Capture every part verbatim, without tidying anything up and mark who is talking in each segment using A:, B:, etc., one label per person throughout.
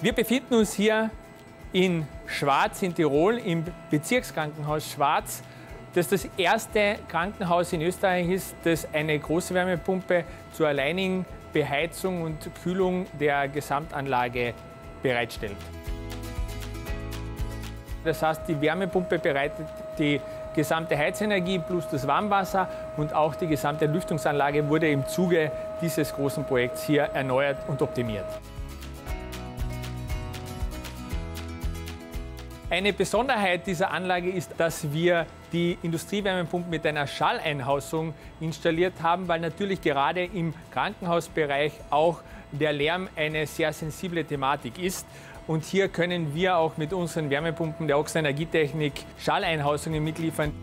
A: Wir befinden uns hier in Schwaz in Tirol im Bezirkskrankenhaus Schwaz, das das erste Krankenhaus in Österreich ist, das eine Großwärmepumpe zur alleinigen Beheizung und Kühlung der Gesamtanlage bereitstellt. Das heißt, die Wärmepumpe bereitet die gesamte Heizenergie plus das Warmwasser und auch die gesamte Lüftungsanlage wurde im Zuge dieses großen Projekts hier erneuert und optimiert. Eine Besonderheit dieser Anlage ist, dass wir die Industriewärmepumpe mit einer Schalleinhausung installiert haben, weil natürlich gerade im Krankenhausbereich auch der Lärm eine sehr sensible Thematik ist. Und hier können wir auch mit unseren Wärmepumpen der Ochsner Energietechnik Schalleinhausungen mitliefern.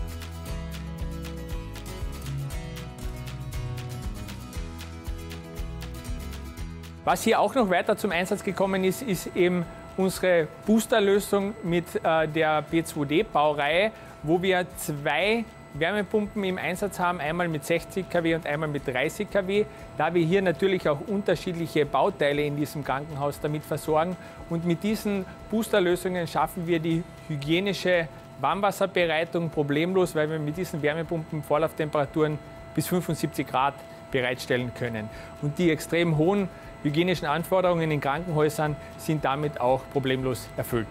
A: Was hier auch noch weiter zum Einsatz gekommen ist, ist eben unsere Boosterlösung mit äh, der B zwei D-Baureihe, wo wir zwei Wärmepumpen im Einsatz haben, einmal mit sechzig Kilowatt und einmal mit dreißig Kilowatt, da wir hier natürlich auch unterschiedliche Bauteile in diesem Krankenhaus damit versorgen. Und mit diesen Boosterlösungen schaffen wir die hygienische Warmwasserbereitung problemlos, weil wir mit diesen Wärmepumpen Vorlauftemperaturen bis fünfundsiebzig Grad bereitstellen können. Und die extrem hohen hygienischen Anforderungen in Krankenhäusern sind damit auch problemlos erfüllt.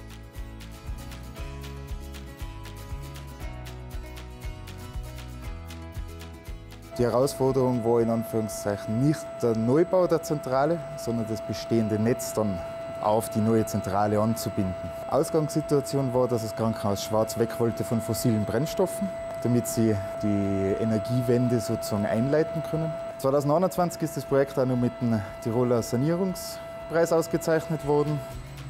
B: Die Herausforderung war in Anführungszeichen nicht der Neubau der Zentrale, sondern das bestehende Netz dann auf die neue Zentrale anzubinden. Ausgangssituation war, dass das Krankenhaus Schwaz weg wollte von fossilen Brennstoffen, damit sie die Energiewende sozusagen einleiten können. zweitausendeinundzwanzig ist das Projekt auch noch mit dem Tiroler Sanierungspreis ausgezeichnet worden.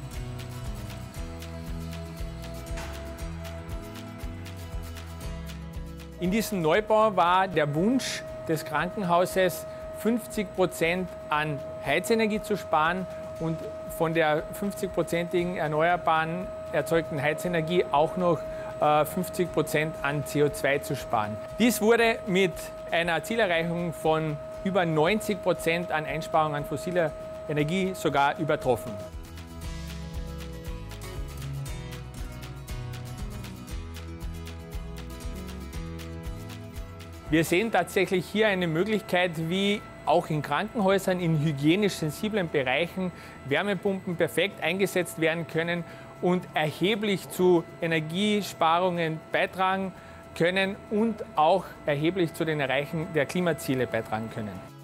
A: In diesem Neubau war der Wunsch des Krankenhauses, fünfzig Prozent an Heizenergie zu sparen und von der fünfzig-prozentigen erneuerbaren erzeugten Heizenergie auch noch fünfzig Prozent an C O zwei zu sparen. Dies wurde mit einer Zielerreichung von über neunzig Prozent an Einsparung an fossiler Energie sogar übertroffen. Wir sehen tatsächlich hier eine Möglichkeit, wie auch in Krankenhäusern in hygienisch sensiblen Bereichen Wärmepumpen perfekt eingesetzt werden können und erheblich zu Energiesparungen beitragen können und auch erheblich zu den Erreichen der Klimaziele beitragen können.